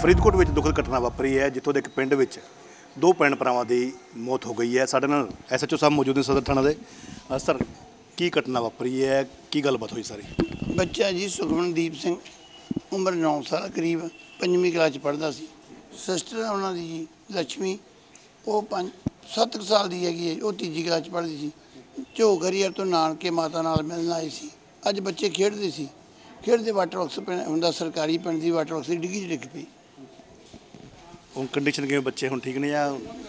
ਫਰੀਦਕੋਟ ਵਿੱਚ ਦੁਖਦ ਘਟਨਾ ਵਾਪਰੀ ਹੈ ਜਿੱਥੋਂ ਦੇ ਇੱਕ ਪਿੰਡ ਵਿੱਚ ਦੋ ਭੈਣ ਭਰਾਵਾਂ ਦੀ ਮੌਤ ਹੋ ਗਈ ਹੈ। ਸਾਡੇ ਨਾਲ ਐਸਐਚਓ ਸਾਹਿਬ ਮੌਜੂਦ ਨੇ ਸਦਰ ਥਾਣਾ ਦੇ। ਸਰ, ਕੀ ਘਟਨਾ ਵਾਪਰੀ ਹੈ, ਕੀ ਗੱਲਬਾਤ ਹੋਈ ਸਾਰੀ? ਬੱਚਾ ਜੀ ਸੁਖਮਨਦੀਪ ਸਿੰਘ, ਉਮਰ 9 ਸਾਲ ਕਰੀਬ, 5ਵੀਂ ਕਲਾਸ 'ਚ ਪੜ੍ਹਦਾ ਸੀ। ਸਿਸਟਰ ਉਹਨਾਂ ਦੀ ਜੀ ਲక్ష్ਮੀ, ਉਹ 7 ਸਾਲ ਦੀ ਹੈਗੀ ਹੈ, ਉਹ 3ਜੀ ਕਲਾਸ 'ਚ ਪੜ੍ਹਦੀ ਸੀ। ਝੋਗ ਹਰੀਅਰ ਤੋਂ ਨਾਨਕੇ ਮਾਤਾ ਨਾਲ ਮਿਲਣ ਆਏ ਸੀ। ਅੱਜ ਬੱਚੇ ਖੇਡਦੇ ਸੀ, ਖੇਡਦੇ ਵਾਟਰ ਬਾਕਸ ਹੁੰਦਾ ਸਰਕਾਰੀ ਪਿੰਡ ਦੀ ਵਾਟਰ ਬਾਕਸ ਦੀ ਡਿੱਗੀ 'ਚ ਡਿੱਗ ਪਈ। ਹੁਣ ਕੰਡੀਸ਼ਨ ਕਿਵੇਂ, ਬੱਚੇ ਹੁਣ ਠੀਕ ਨੇ ਜਾਂ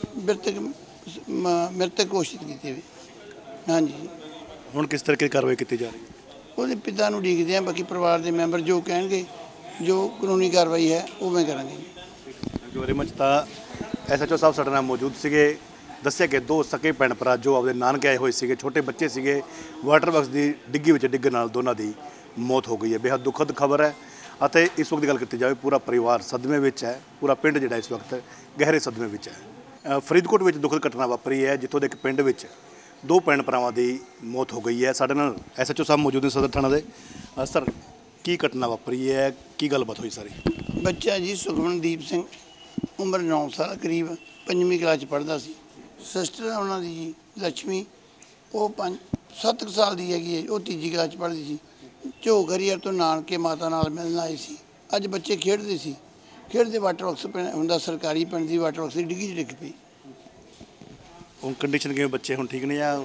ਮ੍ਰਿਤਕ ਘੋਸ਼ਿਤ ਕੀਤੀ ਹੋਈ? ਹਾਂਜੀ। ਹੁਣ ਕਿਸ ਤਰ੍ਹਾਂ ਦੀ ਕਾਰਵਾਈ ਕੀਤੀ ਜਾ ਰਹੀ ਹੈ? ਉਹਦੇ ਪਿਤਾ ਨੂੰ ਉਡੀਕਦੇ ਆ, ਬਾਕੀ ਪਰਿਵਾਰ ਦੇ ਮੈਂਬਰ ਜੋ ਕਹਿਣਗੇ, ਜੋ ਕਾਨੂੰਨੀ ਕਾਰਵਾਈ ਹੈ ਉਵੇਂ ਕਰਾਂਗੇ ਜੀ। Very much. ਤਾਂ ਐਸਐਚਓ ਸਾਹਿਬ ਸਾਡੇ ਨਾਲ ਮੌਜੂਦ ਸੀਗੇ। ਦੱਸਿਆ ਕਿ ਦੋ ਸਕੇ ਭੈਣ ਭਰਾ ਜੋ ਆਪਦੇ ਨਾਨਕੇ ਆਏ ਹੋਏ ਸੀਗੇ, ਛੋਟੇ ਬੱਚੇ ਸੀਗੇ, ਵਾਟਰ ਬਾਕਸ ਦੀ ਡਿੱਗੀ ਵਿੱਚ ਡਿੱਗਣ ਨਾਲ ਦੋਨਾਂ ਦੀ ਮੌਤ ਹੋ ਗਈ ਹੈ। ਬੇहद ਦੁਖਦ ਖਬਰ ਹੈ ਅਤੇ ਇਸ ਵਕਤ ਦੀ ਗੱਲ ਕੀਤੀ ਜਾਵੇ ਪੂਰਾ ਪਰਿਵਾਰ ਸਦਮੇ ਵਿੱਚ ਹੈ, ਪੂਰਾ ਪਿੰਡ ਜਿਹੜਾ ਇਸ ਵਕਤ ਗਹਿਰੇ ਸਦਮੇ ਵਿੱਚ ਹੈ। ਫਰੀਦਕੋਟ ਵਿੱਚ ਦੁਖਦ ਘਟਨਾ ਵਾਪਰੀ ਹੈ ਜਿੱਥੋਂ ਦੇ ਇੱਕ ਪਿੰਡ ਵਿੱਚ ਦੋ ਭੈਣ ਭਰਾਵਾਂ ਦੀ ਮੌਤ ਹੋ ਗਈ ਹੈ। ਸਾਡੇ ਨਾਲ ਐਸਐਚਓ ਸਾਹਿਬ ਮੌਜੂਦ ਨੇ ਸਦਰ ਥਾਣਾ ਦੇ। ਸਰ, ਕੀ ਘਟਨਾ ਵਾਪਰੀ ਹੈ, ਕੀ ਗੱਲਬਾਤ ਹੋਈ ਸਾਰੀ? ਬੱਚਾ ਜੀ ਸੁਖਮਨਦੀਪ ਸਿੰਘ, ਉਮਰ 9 ਸਾਲ ਕਰੀਬ, 5ਵੀਂ ਕਲਾਸ 'ਚ ਪੜ੍ਹਦਾ ਸੀ। ਸਿਸਟਰ ਉਹਨਾਂ ਦੀ ਜੀ ਲక్ష్ਮੀ, ਉਹ 7 ਸਾਲ ਦੀ ਹੈਗੀ ਹੈ, ਉਹ 3ਜੀ ਕਲਾਸ 'ਚ ਪੜ੍ਹਦੀ ਸੀ। ਝੋਗ ਹਰੀਅਰ ਤੋਂ ਨਾਨਕੇ ਮਾਤਾ ਨਾਲ ਮਿਲਣ ਆਏ ਸੀ। ਅੱਜ ਬੱਚੇ ਖੇਡਦੇ ਸੀ, ਖੇਡਦੇ ਵਾਟਰ ਬਾਕਸ ਹੁੰਦਾ ਸਰਕਾਰੀ ਪਿੰਡ ਦੀ ਵਾਟਰ ਬਾਕਸ ਦੀ ਡਿੱਗੀ 'ਚ ਡਿੱਗ ਪਈ। ਹੁਣ ਕੰਡੀਸ਼ਨ ਕਿਵੇਂ, ਬੱਚੇ ਹੁਣ ਠੀਕ ਨੇ ਜਾਂ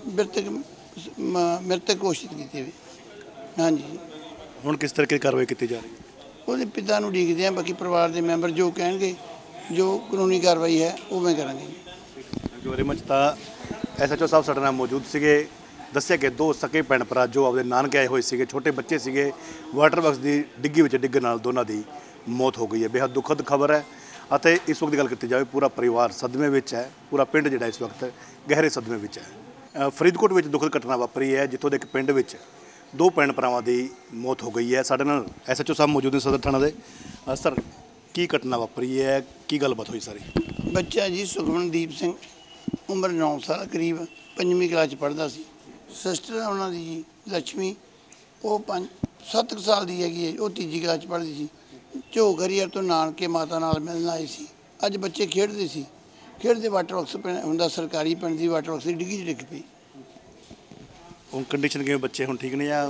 ਮ੍ਰਿਤਕ ਘੋਸ਼ਿਤ ਕੀਤੀ ਹੋਈ? ਹਾਂਜੀ। ਹੁਣ ਕਿਸ ਤਰ੍ਹਾਂ ਦੀ ਕਾਰਵਾਈ ਕੀਤੀ ਜਾ ਰਹੀ ਹੈ? ਉਹਦੇ ਪਿਤਾ ਨੂੰ ਉਡੀਕਦੇ ਆ, ਬਾਕੀ ਪਰਿਵਾਰ ਦੇ ਮੈਂਬਰ ਜੋ ਕਹਿਣਗੇ, ਜੋ ਕਾਨੂੰਨੀ ਕਾਰਵਾਈ ਹੈ ਉਵੇਂ ਕਰਾਂਗੇ ਜੀ। Very much. ਤਾਂ ਐਸਐਚਓ ਸਾਹਿਬ ਸਾਡੇ ਨਾਲ ਮੌਜੂਦ ਸੀਗੇ। ਦੱਸਿਆ ਕਿ ਦੋ ਸਕੇ ਭੈਣ ਭਰਾ ਜੋ ਆਪਦੇ ਨਾਨਕੇ ਆਏ ਹੋਏ ਸੀਗੇ, ਛੋਟੇ ਬੱਚੇ ਸੀਗੇ, ਵਾਟਰ ਬਾਕਸ ਦੀ ਡਿੱਗੀ ਵਿੱਚ ਡਿੱਗਣ ਨਾਲ ਦੋਨਾਂ ਦੀ ਮੌਤ ਹੋ ਗਈ ਹੈ। ਬੇहद ਦੁਖਦ ਖਬਰ ਹੈ ਅਤੇ ਇਸ ਵਕਤ ਦੀ ਗੱਲ ਕੀਤੀ ਜਾਵੇ ਪੂਰਾ ਪਰਿਵਾਰ ਸਦਮੇ ਵਿੱਚ ਹੈ, ਪੂਰਾ ਪਿੰਡ ਜਿਹੜਾ ਇਸ ਵਕਤ ਗਹਿਰੇ ਸਦਮੇ ਵਿੱਚ ਹੈ। ਫਰੀਦਕੋਟ ਵਿੱਚ ਦੁਖਦ ਘਟਨਾ ਵਾਪਰੀ ਹੈ ਜਿੱਥੋਂ ਦੇ ਇੱਕ ਪਿੰਡ ਵਿੱਚ ਦੋ ਭੈਣ ਭਰਾਵਾਂ ਦੀ ਮੌਤ ਹੋ ਗਈ ਹੈ। ਸਾਡੇ ਨਾਲ ਐਸਐਚਓ ਸਾਹਿਬ ਮੌਜੂਦ ਨੇ ਸਦਰ ਥਾਣਾ ਦੇ। ਸਰ, ਕੀ ਘਟਨਾ ਵਾਪਰੀ ਹੈ, ਕੀ ਗੱਲਬਾਤ ਹੋਈ ਸਾਰੀ? ਬੱਚਾ ਜੀ ਸੁਖਮਨਦੀਪ ਸਿੰਘ, ਉਮਰ 9 ਸਾਲ ਕਰੀਬ, 5ਵੀਂ ਕਲਾਸ 'ਚ ਪੜ੍ਹਦਾ ਸੀ। ਸਿਸਟਰ ਉਹਨਾਂ ਦੀ ਜੀ ਲక్ష్ਮੀ, ਉਹ 7 ਸਾਲ ਦੀ ਹੈਗੀ ਹੈ, ਉਹ 3ਜੀ ਕਲਾਸ 'ਚ ਪੜ੍ਹਦੀ ਸੀ। ਝੋਗ ਹਰੀਅਰ ਤੋਂ ਨਾਨਕੇ ਮਾਤਾ ਨਾਲ ਮਿਲਣ ਆਏ ਸੀ। ਅੱਜ ਬੱਚੇ ਖੇਡਦੇ ਸੀ, ਖੇਡਦੇ ਵਾਟਰ ਬਾਕਸ ਹੁੰਦਾ ਸਰਕਾਰੀ ਪਿੰਡ ਦੀ ਵਾਟਰ ਬਾਕਸ ਦੀ ਡਿੱਗੀ 'ਚ ਡਿੱਗ ਪਈ। ਹੁਣ ਕੰਡੀਸ਼ਨ ਕਿਵੇਂ, ਬੱਚੇ ਹੁਣ ਠੀਕ ਨੇ ਜਾਂ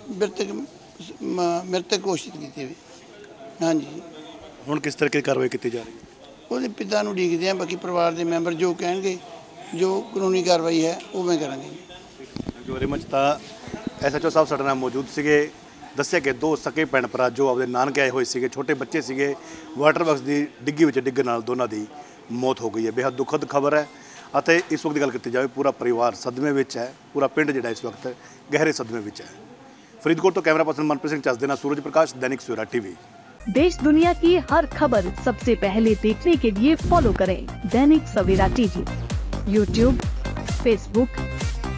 ਮ੍ਰਿਤਕ ਘੋਸ਼ਿਤ ਕੀਤੀ ਹੋਈ? ਹਾਂਜੀ। ਹੁਣ ਕਿਸ ਤਰ੍ਹਾਂ ਦੀ ਕਾਰਵਾਈ ਕੀਤੀ ਜਾ ਰਹੀ ਹੈ? ਉਹਦੇ ਪਿਤਾ ਨੂੰ ਉਡੀਕਦੇ ਆ, ਬਾਕੀ ਪਰਿਵਾਰ ਦੇ ਮੈਂਬਰ ਜੋ ਕਹਿਣਗੇ, ਜੋ ਕਾਨੂੰਨੀ ਕਾਰਵਾਈ ਹੈ ਉਵੇਂ ਕਰਾਂਗੇ ਜੀ। Very much. ਤਾਂ ਐਸਐਚਓ ਸਾਹਿਬ ਸਾਡੇ ਨਾਲ ਮੌਜੂਦ ਸੀਗੇ। ਦੱਸਿਆ ਕਿ ਦੋ ਸਕੇ ਭੈਣ ਭਰਾ ਜੋ ਆਪਦੇ ਨਾਨਕੇ ਆਏ ਹੋਏ ਸੀਗੇ, ਛੋਟੇ ਬੱਚੇ ਸੀਗੇ, ਵਾਟਰ ਬਾਕਸ ਦੀ ਡਿੱਗੀ ਵਿੱਚ ਡਿੱਗਣ ਨਾਲ ਦੋਨਾਂ ਦੀ ਮੌਤ ਹੋ ਗਈ ਹੈ। ਬੇहद ਦੁਖਦ ਖਬਰ ਹੈ ਅਤੇ ਇਸ ਵਕਤ ਦੀ ਗੱਲ ਕੀਤੀ ਜਾਵੇ ਪੂਰਾ ਪਰਿਵਾਰ ਸਦਮੇ ਵਿੱਚ ਹੈ, ਪੂਰਾ ਪਿੰਡ ਜਿਹੜਾ ਇਸ ਵਕਤ ਗਹਿਰੇ ਸਦਮੇ ਵਿੱਚ ਹੈ। ਫਰੀਦਕੋਟ ਤੋਂ कैमरा पर्सन मनप्रीत सिंह चस देना, सूरज प्रकाश, दैनिक सवेरा टीवी। देश दुनिया की हर खबर सबसे पहले देखने के लिए फॉलो करें Dainik Savera TV, YouTube, Facebook,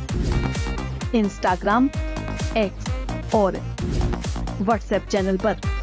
Instagram, X और व्हाट्सएप चैनल पर।